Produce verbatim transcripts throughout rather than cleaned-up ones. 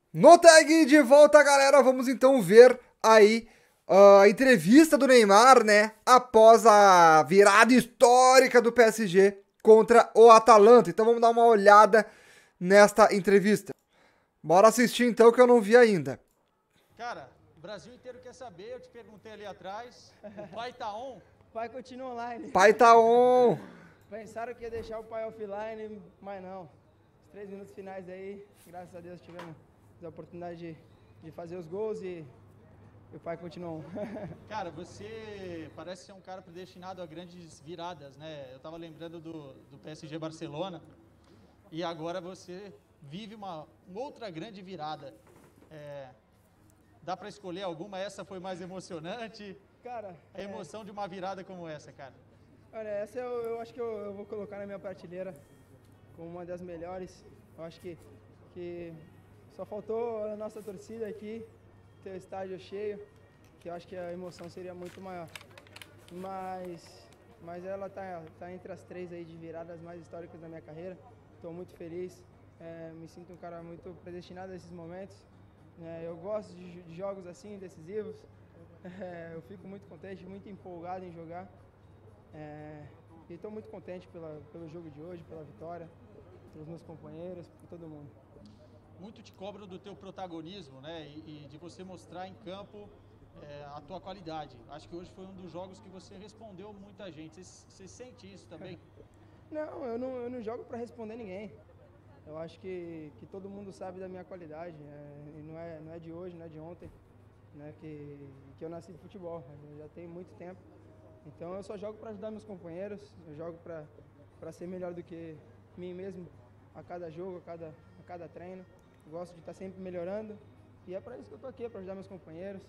No tag de volta, galera, vamos então ver aí uh, a entrevista do Neymar, né, após a virada histórica do P S G contra o Atalanta. Então vamos dar uma olhada nesta entrevista. Bora assistir então, que eu não vi ainda. Cara, o Brasil inteiro quer saber, eu te perguntei ali atrás, o pai tá on? O pai continua online. Pai tá on! Pensaram que ia deixar o pai offline, mas não. Os três minutos finais aí, graças a Deus tivemos a oportunidade de, de fazer os gols e, e o pai continua on. Cara, você parece ser um cara predestinado a grandes viradas, né? Eu tava lembrando do, do P S G Barcelona e agora você vive uma, uma outra grande virada. É, dá pra escolher alguma? Essa foi mais emocionante? Cara, a emoção é... de uma virada como essa, cara. Olha, essa eu, eu acho que eu, eu vou colocar na minha prateleira como uma das melhores. Eu acho que, que só faltou a nossa torcida aqui, ter o estádio cheio, que eu acho que a emoção seria muito maior. Mas, mas ela tá, tá entre as três aí de viradas mais históricas da minha carreira. Estou muito feliz, é, me sinto um cara muito predestinado a esses momentos. É, eu gosto de, de jogos assim, decisivos. É, eu fico muito contente, muito empolgado em jogar. É, e estou muito contente pela, pelo jogo de hoje, pela vitória, pelos meus companheiros, por todo mundo. Muito te cobro do teu protagonismo, né, e, e de você mostrar em campo é, a tua qualidade. Acho que hoje foi um dos jogos que você respondeu muita gente. Você, você sente isso também? Não, eu não, eu não jogo para responder ninguém. Eu acho que, que todo mundo sabe da minha qualidade, é, e não é, não é de hoje, não é de ontem, né, que, que eu nasci de futebol, eu já tenho muito tempo. Então eu só jogo para ajudar meus companheiros, eu jogo para ser melhor do que mim mesmo a cada jogo, a cada, a cada treino. Eu gosto de estar sempre melhorando e é para isso que eu estou aqui, para ajudar meus companheiros,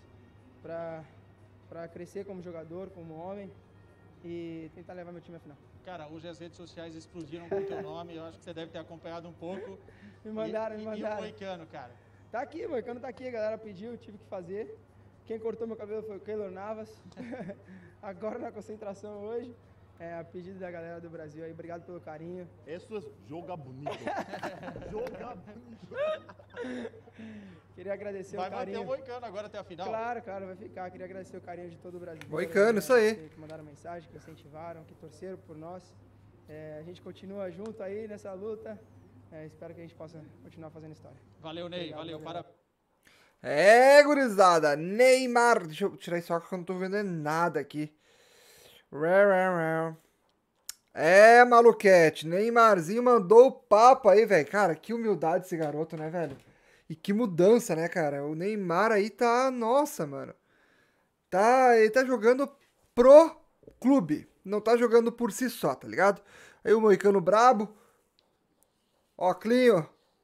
para crescer como jogador, como homem e tentar levar meu time à final. Cara, hoje as redes sociais explodiram com o teu nome, eu acho que você deve ter acompanhado um pouco. Me mandaram, e, me e, mandaram. E o Moicano, cara? Tá aqui, o Moicano tá aqui, a galera pediu, tive que fazer. Quem cortou meu cabelo foi o Keylor Navas. Agora na concentração hoje, é, a pedido da galera do Brasil aí, obrigado pelo carinho. Isso é joga bonito. Joga bonito. Queria agradecer vai o carinho. Vai manter o Moicano agora até a final? Claro, claro, vai ficar. Queria agradecer o carinho de todo o Brasil. Moicano, isso aí. Que, que mandaram mensagem, que incentivaram, que torceram por nós. É, a gente continua junto aí nessa luta. É, espero que a gente possa continuar fazendo história. Valeu, Ney. Obrigado, valeu. Para... É, gurizada. Neymar. Deixa eu tirar isso aqui que eu não tô vendo nada aqui. É, maluquete. Neymarzinho mandou o papo aí, velho. Cara, que humildade esse garoto, né, velho? E que mudança, né, cara? O Neymar aí tá... Nossa, mano. Tá... Ele tá jogando pro clube. Não tá jogando por si só, tá ligado? Aí o Moicano brabo. Ó, Clinho.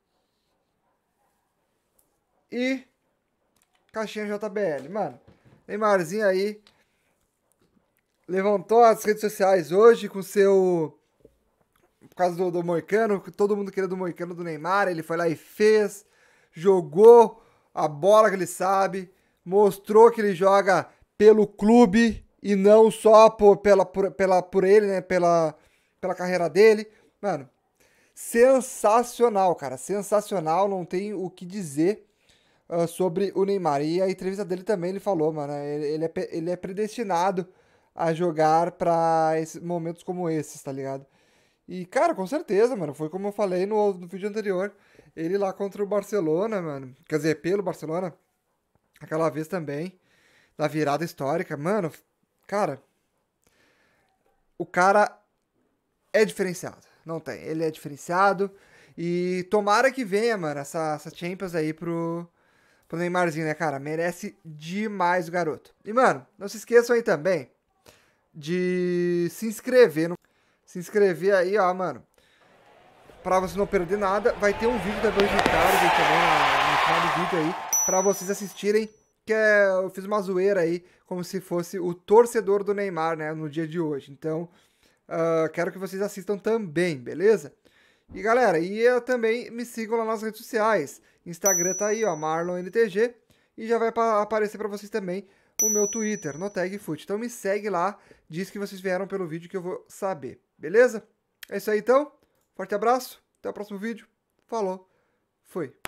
E... Caixinha J B L. Mano, Neymarzinho aí... Levantou as redes sociais hoje com seu... Por causa do, do Moicano, todo mundo queria do Moicano do Neymar, ele foi lá e fez, jogou a bola que ele sabe, mostrou que ele joga pelo clube e não só por, pela, por, pela, por ele, né, pela, pela carreira dele. Mano, sensacional, cara, sensacional, não tem o que dizer uh, sobre o Neymar. E a entrevista dele também, ele falou, mano, ele, ele, é, ele é predestinado a jogar pra esses momentos como esses, tá ligado? E, cara, com certeza, mano, foi como eu falei no, no vídeo anterior, ele lá contra o Barcelona, mano, quer dizer, pelo Barcelona, aquela vez também, da virada histórica, mano, cara, o cara é diferenciado, não tem, ele é diferenciado, e tomara que venha, mano, essa, essa Champions aí pro, pro Neymarzinho, né, cara, merece demais o garoto. E, mano, não se esqueçam aí também de se inscrever, no... se inscrever aí, ó, mano, pra você não perder nada. Vai ter um vídeo também do Ricardo aí também no final do vídeo aí, pra vocês assistirem, que é, eu fiz uma zoeira aí, como se fosse o torcedor do Neymar, né, no dia de hoje. Então, uh, quero que vocês assistam também, beleza? E galera, e uh, também me sigam lá nas redes sociais. Instagram tá aí, ó, Marlon N T G, e já vai pa aparecer pra vocês também o meu Twitter, no TagFoot. Então me segue lá, diz que vocês vieram pelo vídeo que eu vou saber, beleza? É isso aí então, forte abraço, até o próximo vídeo, falou, fui!